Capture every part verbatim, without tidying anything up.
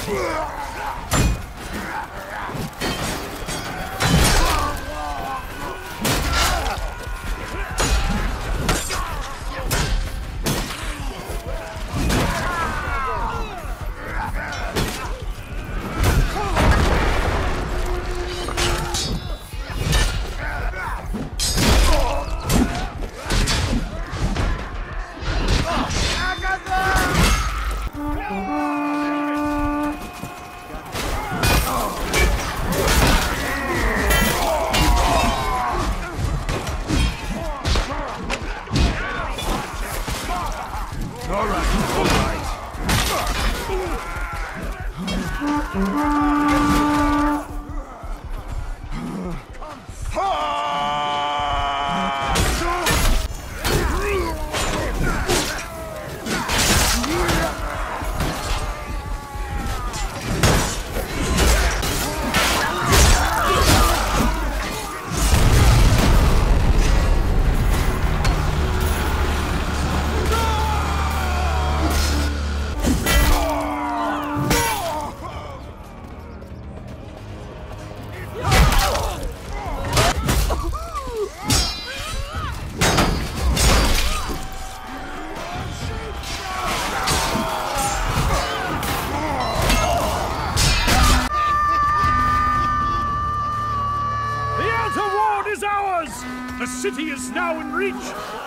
The city is now in reach!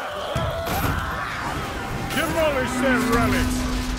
Demolish their relics!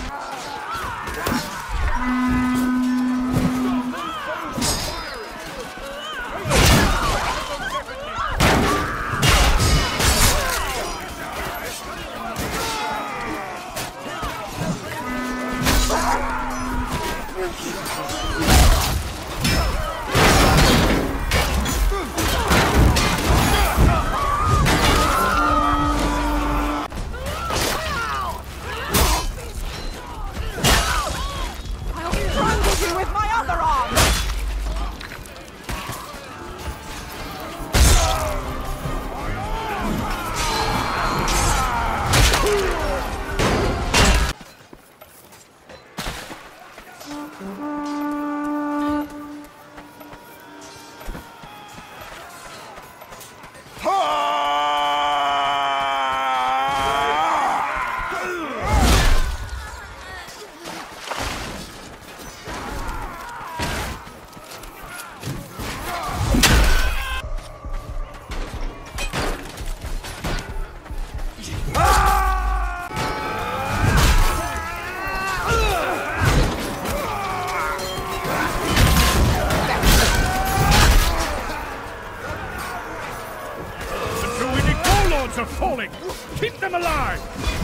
Are falling! Keep them alive!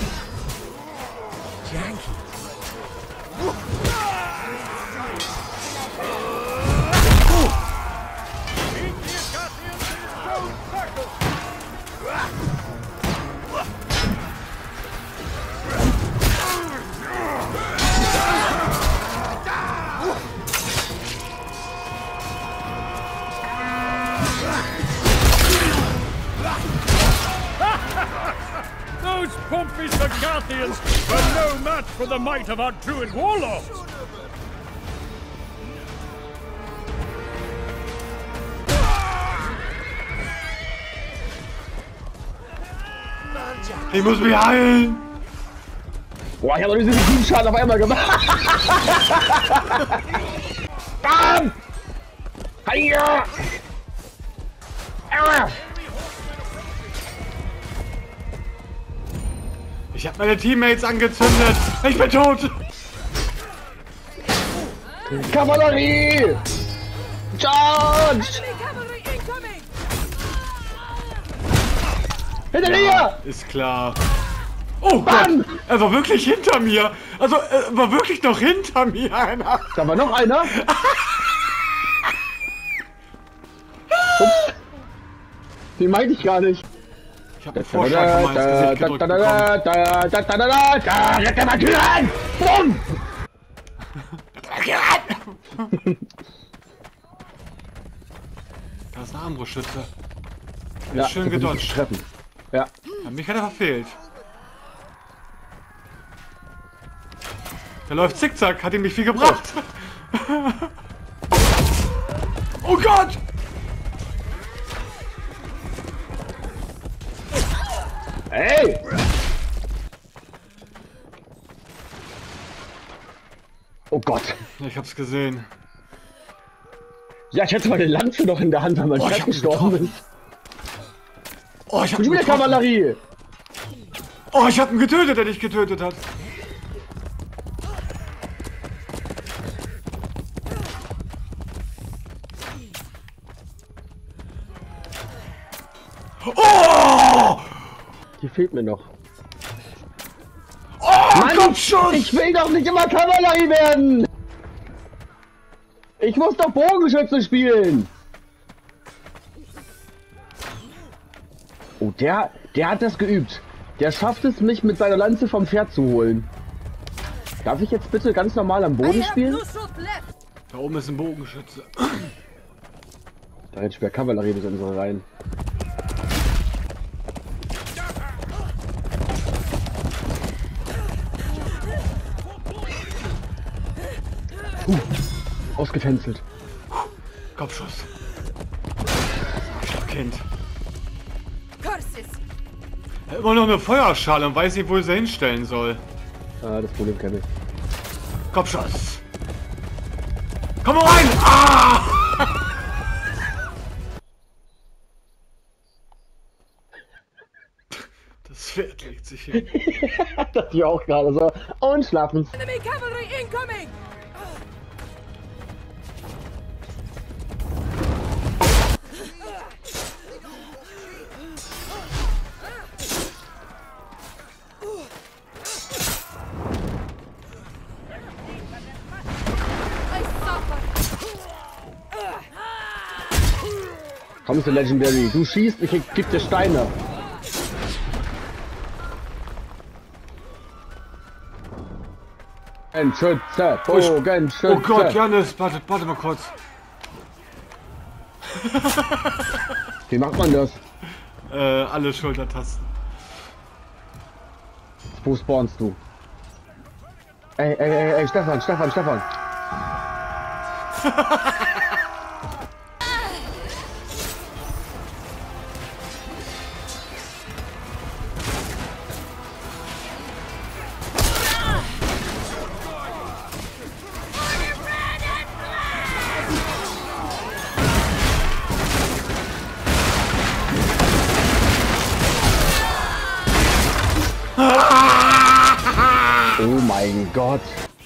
Janky. Those Pompey Sagathians are no match for the might of our Druid warlords! Ich muss mich heilen! Boah, ich habe doch diesen guten Schaden auf einmal gemacht! Bam! Hiya! Ah! Ich hab meine Teammates angezündet! Ich bin tot! Kavallerie! Charge! Hinter dir! Ist klar. Oh Gott! Er war wirklich hinter mir! Also, er war wirklich noch hinter mir einer! Da war noch einer! Ups. Den meinte ich gar nicht! Ich hab einen Vorschlag von meinem Gesicht gedrückt bekommen. Rette mal Türen! Bumm! Da ist eine Armbrustschütze. Der Ja, ist schön gedodged. Treffen. Ja. Ja, mich hat er verfehlt. Der läuft zickzack, hat ihm nicht viel gebracht. Oh Gott! Ey! Oh Gott. Ich hab's gesehen. Ja, ich hatte meine Lanze noch in der Hand, weil mein Oh, ich Schwert hab ihn gestorben getroffen. ist. Oh, ich hab Und ihn wieder getroffen. Kavallerie! Oh, ich hab ihn getötet, der dich getötet hat. Oh! Die fehlt mir noch. Oh, Mann, Kopfschuss! ich will doch nicht immer Kavallerie werden! Ich muss doch Bogenschütze spielen! Oh, der, der hat das geübt. Der schafft es, mich mit seiner Lanze vom Pferd zu holen. Darf ich jetzt bitte ganz normal am Boden spielen? Da oben ist ein Bogenschütze. Da hätte ich mehr Kavallerie bis in unsere Reihen. Uh, ausgetänzelt. Kopfschuss. Kind. Er hat immer noch eine Feuerschale und weiß nicht, wo er sie hinstellen soll. Ah, das Problem kenne ich. Kopfschuss. Komm mal rein! Ah! Das Pferd legt sich hin. Das hier auch gerade so. Und schlafen. Enemy cavalry incoming! Komm zu Legendary. Du schießt, ich geb dir Steine. Bogenschütze, Bogenschütze. Oh Gott, Janis, warte, warte mal kurz. Wie macht man das? Äh, alle Schultertasten. Wo spawnst du? Ey, ey, ey, ey, Stefan, Stefan, Stefan. Oh mein Gott.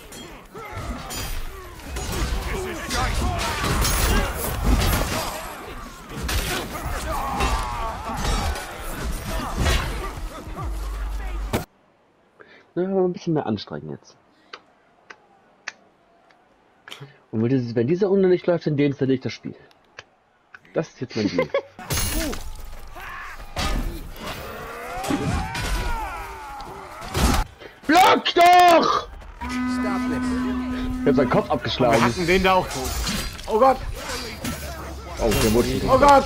Na, ein bisschen mehr anstrengen jetzt. Und wenn, dieses, wenn diese Runde nicht läuft, dann deinstalliere ich das Spiel. Das ist jetzt mein Deal. Block doch! Ich hab seinen Kopf Wir abgeschlagen. hatten den da auch tot. Oh Gott! Oh, der wurde nicht. Oh Gott!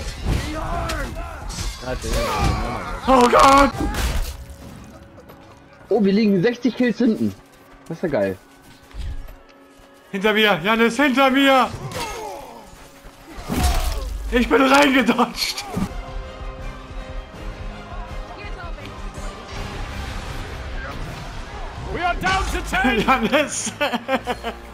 Oh Gott! Oh, wir liegen sechzig Kills hinten. Das ist ja geil. Hinter mir! Janis, hinter mir! Ich bin reingedodged! We are down to ten! Janis!